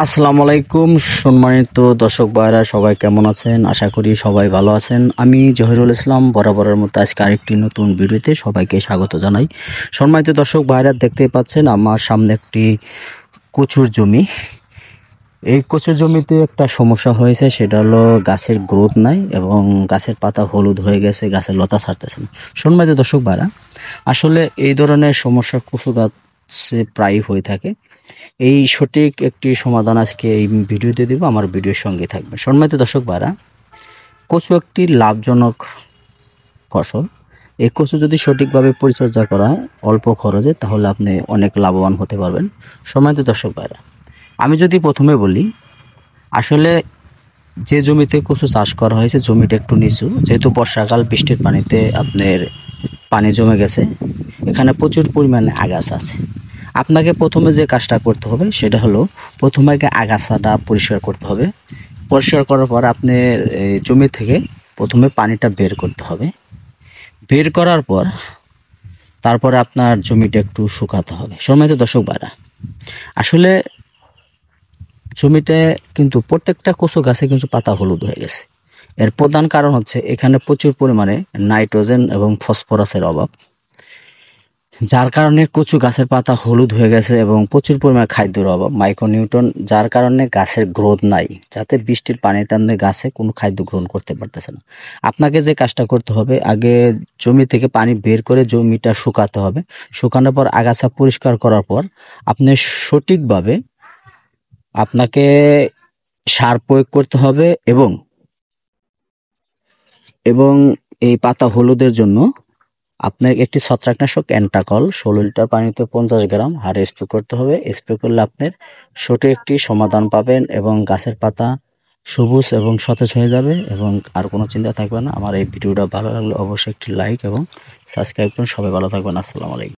আসসালামু আলাইকুম সম্মানিত দর্শক ভাইরা, সবাই কেমন আছেন? আশা করি সবাই ভালো আছেন। আমি জহিরুল ইসলাম বরাবরের মতো আজকে আরেকটি নতুন ভিডিওতে সবাইকে স্বাগত জানাই। সম্মানিত দর্শক ভাইরা, দেখতেই পাচ্ছেন আমার সামনে একটি কচুর জমি। এই কচুর জমিতে একটা সমস্যা হয়েছে, সেটা হলো গাছের গ্রোথ নাই এবং গাছের পাতা হলুদ হয়ে গেছে, গাছের লতা ছাড়তেছে না। সম্মানিত দর্শক ভাইরা, আসলে এই ধরনের সমস্যা কচু গাছে প্রায়ই হয়ে থাকে। এই সঠিক একটি সমাধান আজকে এই ভিডিওতে দিব, আমার ভিডিওর সঙ্গে থাকবে। সম্মানিত দর্শক ভাইরা, কচু একটি লাভজনক ফসল। এই কচু যদি সঠিকভাবে পরিচর্যা করা হয় অল্প খরচে, তাহলে আপনি অনেক লাভবান হতে পারবেন। সম্মানিত দর্শক ভাইরা, আমি যদি প্রথমে বলি, আসলে যে জমিতে কচু চাষ করা হয়েছে জমিটা একটু নিচু, যেহেতু বর্ষাকাল, বৃষ্টির পানিতে আপনার পানি জমে গেছে, এখানে প্রচুর পরিমাণে আগাছা আছে। আপনাকে প্রথমে যে কাজটা করতে হবে সেটা হলো, প্রথমে আগে আগাছাটা পরিষ্কার করতে হবে। পরিষ্কার করার পর আপনি জমি থেকে প্রথমে পানিটা বের করতে হবে। বের করার পর তারপরে আপনার জমিটা একটু শুকাতে হবে। সম্মানিত দর্শক ভাইরা, আসলে জমিতে কিন্তু প্রত্যেকটা কচু গাছে কিন্তু পাতা হলুদ হয়ে গেছে। এর প্রধান কারণ হচ্ছে এখানে প্রচুর পরিমাণে নাইট্রোজেন এবং ফসফরাসের অভাব, যার কারণে কচু গাছের পাতা হলুদ হয়ে গেছে, এবং প্রচুর পরিমাণে খাদ্যের অভাব, মাইক্রোনিউট্রন, যার কারণে গাছের গ্রোথ নাই, যাতে বৃষ্টির পানিতে আপনার গাছে কোনো খাদ্য গ্রহণ করতে পারতেছে না। আপনাকে যে কাজটা করতে হবে, আগে জমি থেকে পানি বের করে জমিটা শুকাতে হবে। শুকানোর পর আগাছা পরিষ্কার করার পর আপনি সঠিকভাবে আপনাকে সার প্রয়োগ করতে হবে, এবং এই পাতা হলুদের জন্য আপনার একটি ছত্রাকনাশক অ্যান্টাকল 16 লিটার পানিতে 50 গ্রাম হারে স্প্রে করতে হবে। স্প্রে করলে আপনার সঠিক একটি সমাধান পাবেন এবং গাছের পাতা সবুজ এবং সতেজ হয়ে যাবে, এবং আর কোনো চিন্তা থাকবে না। আমার এই ভিডিওটা ভালো লাগলে অবশ্যই একটি লাইক এবং সাবস্ক্রাইব করুন। সবাই ভালো থাকবেন। আসসালামু আলাইকুম।